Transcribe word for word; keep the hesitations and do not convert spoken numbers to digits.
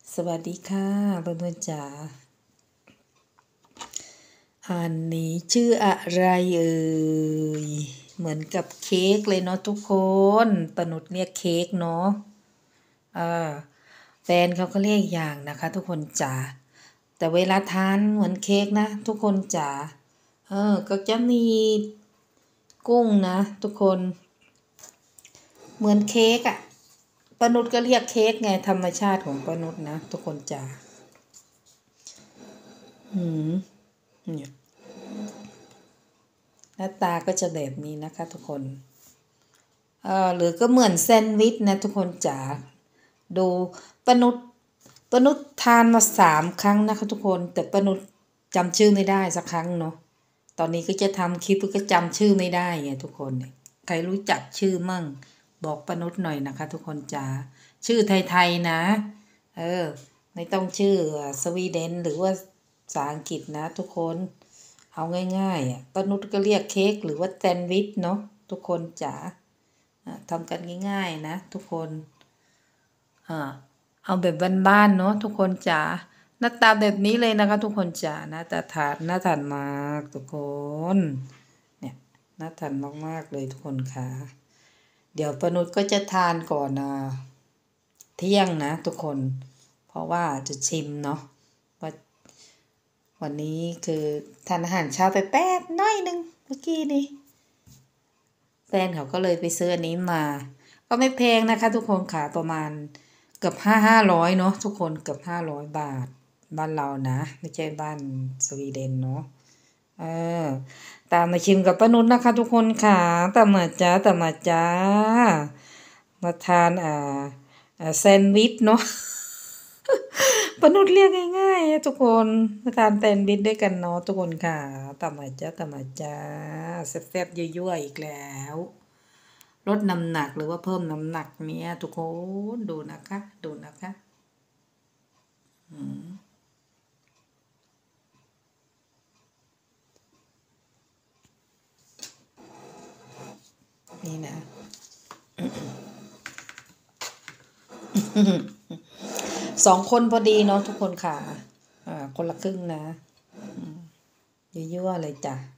สวัสดีค่ะเพื่อนๆจ๋าอันนี้ชื่ออะไรเอ่ยเหมือนกับเค้กเลยเนาะทุกคนปนุษเรียกเค้กเนาะอ่าแฟนเขาก็เรียกอย่างนะคะทุกคนจ๋าแต่เวลาทานเหมือนเค้กนะทุกคนจ๋าเออก็จะมีกุ้งนะทุกคนเหมือนเค้กอะปนุษก็เรียกเค้กไงธรรมชาติของปนุษนะทุกคนจ๋าอืมเนี่ยหน้าตาก็จะแบบนี้นะคะทุกคนเออหรือก็เหมือนแซนด์วิชนะทุกคนจ๋าดูปนุษปนุษทานมาสามครั้งนะคะทุกคนแต่ปนุษจำชื่อไม่ได้สักครั้งเนาะตอนนี้ก็จะทำคลิปก็จำชื่อไม่ได้ไงทุกคนใครรู้จักชื่อมั่งบอกปนุษหน่อยนะคะทุกคนจ๋าชื่อไทยๆนะเออไม่ต้องชื่อสวีเดนหรือว่าภาษาอังกฤษนะทุกคนเอาง่ายๆอ่ะปนุษก็เรียกเค้กหรือว่าแซนด์วิชเนาะทุกคนจ๋าทำกันง่ายๆนะทุกคนอ่าเอาแบบบ้านๆเนาะทุกคนจ๋าหน้าตาแบบนี้เลยนะคะทุกคนจ๋าหน้าตาทานน่าทานมากทุกคนเนี่ยน่าทานมากๆเลยทุกคนค่ะเดี๋ยวปนุษก็จะทานก่อนนะเที่ยงนะทุกคนเพราะว่าจะชิมเนาะว่าวันนี้คือทานอาหารเช้าไปแป๊บน้อยนึงเมื่อกี้นี้แฟนเขาก็เลยไปซื้ออันนี้มาก็ไม่แพงนะคะทุกคนค่ะประมาณเกือบห้าห้าร้อยเนาะทุกคนเกือบห้าร้อยบาทบ้านเรานะไม่ใช่บ้านสวีเดนเนาะเออตามมาชิมกับป้านุชนะคะทุกคนค่ะตามมาจ้าตามมาจ้ามาทานอ่าอ่าแซนด์วิชเนาะป้านุชเรียกง่ายๆทุกคนมาทานแซนด์วิชด้วยกันเนาะทุกคนค่ะตามมาจ้าตามมาจ้าแซ่บๆยั่วๆอีกแล้วลดน้ำหนักหรือว่าเพิ่มน้ำหนักเนี้ยทุกคนดูนะคะดูนะคะอืมนี่นะ สองคนพอดีเนาะทุกคนค่ะอ่าคนละครึ่งนะยั่วๆเลยจ้ะ